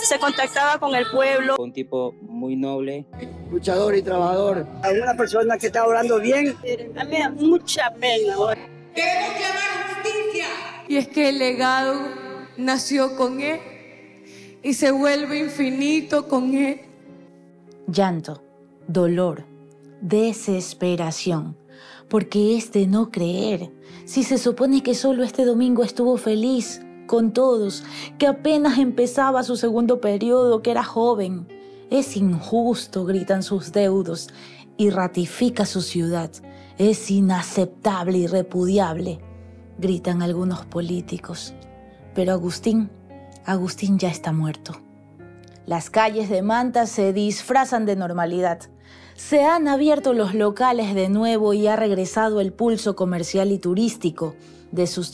se contactaba con el pueblo. Un tipo muy noble, luchador y trabajador. Alguna persona que está hablando bien. A mí me da mucha pena. Queremos clamar justicia. Y es que el legado nació con él y se vuelve infinito con él. Llanto, dolor, desesperación, porque es de no creer. Si se supone que solo este domingo estuvo feliz con todos, que apenas empezaba su segundo periodo, que era joven. Es injusto, gritan sus deudos, y ratifica su ciudad. Es inaceptable y repudiable, gritan algunos políticos. Pero Agustín ya está muerto. Las calles de Manta se disfrazan de normalidad. Se han abierto los locales de nuevo y ha regresado el pulso comercial y turístico de sus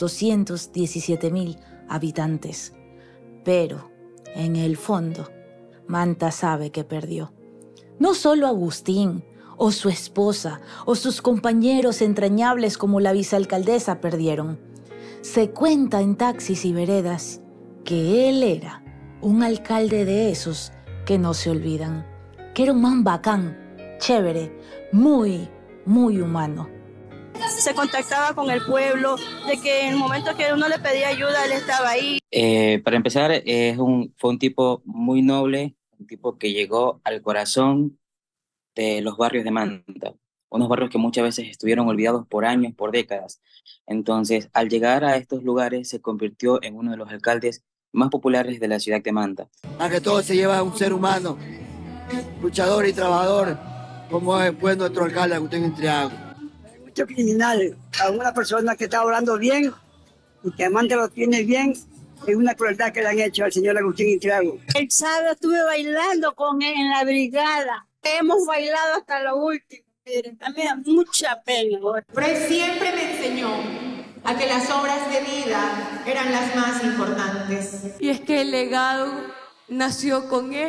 217,000 habitantes. Pero, en el fondo, Manta sabe que perdió. No solo Agustín, o su esposa, o sus compañeros entrañables como la vicealcaldesa perdieron. Se cuenta en taxis y veredas que él era un alcalde de esos que no se olvidan, que era un man bacán, chévere, muy, muy humano. Se contactaba con el pueblo, de que en el momento que uno le pedía ayuda, él estaba ahí. Para empezar, fue un tipo muy noble, un tipo que llegó al corazón de los barrios de Manta, unos barrios que muchas veces estuvieron olvidados por años, por décadas. Entonces, al llegar a estos lugares, se convirtió en uno de los alcaldes más populares de la ciudad de Manta. A que todo se lleva a un ser humano, luchador y trabajador, como fue nuestro alcalde Agustín Intriago. Hay muchos criminales. Alguna persona que está hablando bien y que Manta lo tiene bien, es una crueldad que le han hecho al señor Agustín Intriago. El sábado estuve bailando con él en la brigada. Hemos bailado hasta lo último. A mí me da mucha pena. Pero él siempre me enseñó a que las obras de vida eran las más importantes. Y es que el legado nació con él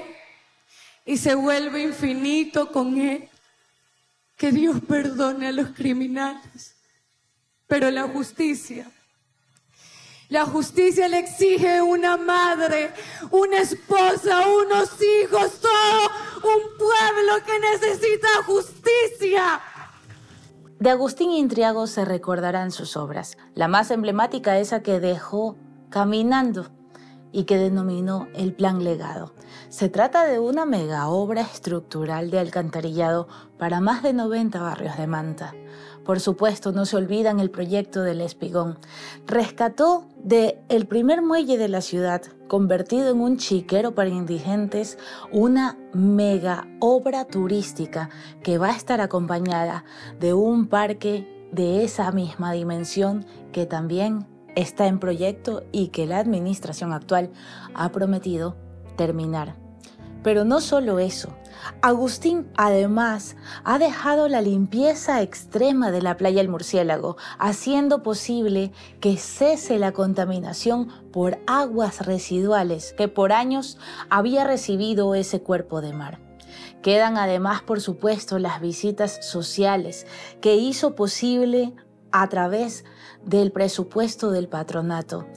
y se vuelve infinito con él. Que Dios perdone a los criminales, pero la justicia le exige una madre, una esposa, unos hijos, todo un pueblo que necesita justicia. De Agustín Intriago se recordarán sus obras. La más emblemática es esa que dejó caminando y que denominó el Plan Legado. Se trata de una mega obra estructural de alcantarillado para más de 90 barrios de Manta. Por supuesto, no se olvidan el proyecto del Espigón. Rescató del primer muelle de la ciudad, convertido en un chiquero para indigentes, una mega obra turística que va a estar acompañada de un parque de esa misma dimensión que también está en proyecto y que la administración actual ha prometido terminar. Pero no solo eso, Agustín además ha dejado la limpieza extrema de la playa El Murciélago, haciendo posible que cese la contaminación por aguas residuales que por años había recibido ese cuerpo de mar. Quedan además, por supuesto, las visitas sociales que hizo posible a través del presupuesto del patronato,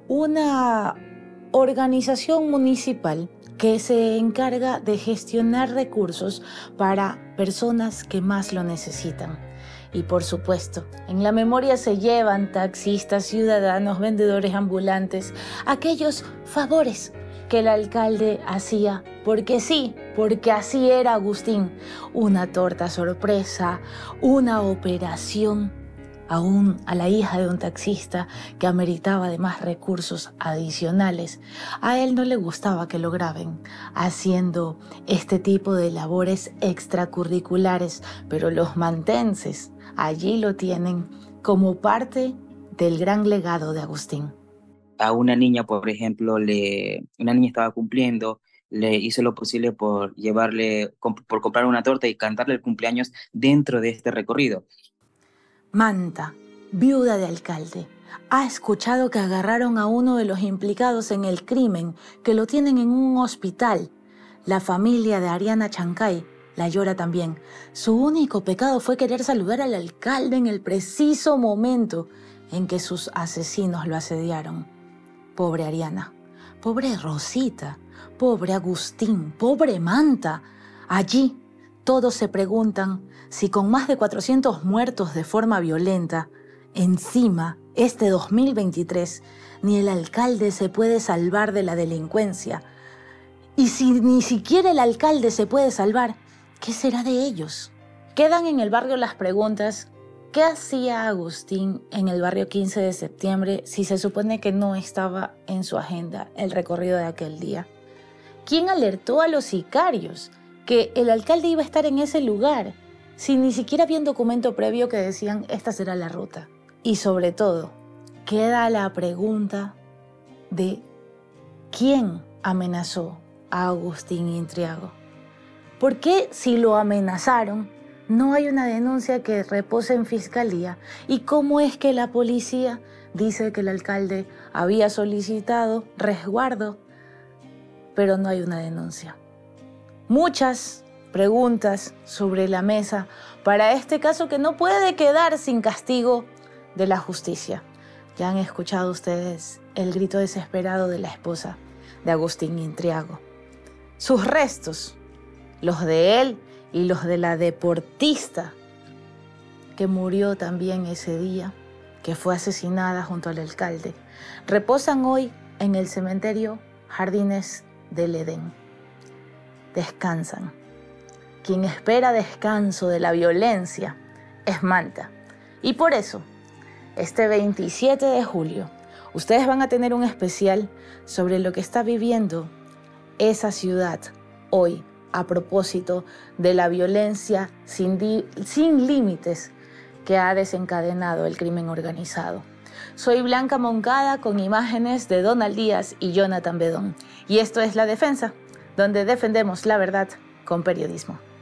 una organización municipal que se encarga de gestionar recursos para personas que más lo necesitan. Y por supuesto, en la memoria se llevan taxistas, ciudadanos, vendedores ambulantes, aquellos favores que el alcalde hacía, porque sí, porque así era Agustín. Una torta sorpresa, una operación aún a la hija de un taxista que ameritaba además recursos adicionales. A él no le gustaba que lo graben haciendo este tipo de labores extracurriculares, pero los mantenses allí lo tienen como parte del gran legado de Agustín. A una niña, por ejemplo, una niña estaba cumpliendo, le hizo lo posible por por comprar una torta y cantarle el cumpleaños dentro de este recorrido. Manta, viuda de alcalde, ha escuchado que agarraron a uno de los implicados en el crimen, que lo tienen en un hospital. La familia de Ariana Chancay la llora también. Su único pecado fue querer saludar al alcalde en el preciso momento en que sus asesinos lo asediaron. Pobre Ariana, pobre Rosita, Pobre Agustín, pobre Manta. Allí todos se preguntan si con más de 400 muertos de forma violenta, encima, este 2023, ni el alcalde se puede salvar de la delincuencia. Y si ni siquiera el alcalde se puede salvar, ¿qué será de ellos? Quedan en el barrio las preguntas: ¿qué hacía Agustín en el barrio 15 de septiembre si se supone que no estaba en su agenda el recorrido de aquel día? ¿Quién alertó a los sicarios que el alcalde iba a estar en ese lugar si ni siquiera había un documento previo que decían esta será la ruta? Y sobre todo, queda la pregunta de ¿quién amenazó a Agustín Intriago? ¿Por qué, si lo amenazaron, no hay una denuncia que repose en fiscalía? ¿Y cómo es que la policía dice que el alcalde había solicitado resguardo, pero no hay una denuncia? Muchas preguntas sobre la mesa para este caso que no puede quedar sin castigo de la justicia. Ya han escuchado ustedes el grito desesperado de la esposa de Agustín Intriago. Sus restos, los de él y los de la deportista que murió también ese día, que fue asesinada junto al alcalde, reposan hoy en el cementerio Jardines del Edén. Descansan. Quien espera descanso de la violencia es Manta. Y por eso, este 27 de julio, ustedes van a tener un especial sobre lo que está viviendo esa ciudad hoy a propósito de la violencia sin límites que ha desencadenado el crimen organizado. Soy Blanca Moncada con imágenes de Donald Díaz y Jonathan Bedón. Y esto es La Defensa, donde defendemos la verdad con periodismo.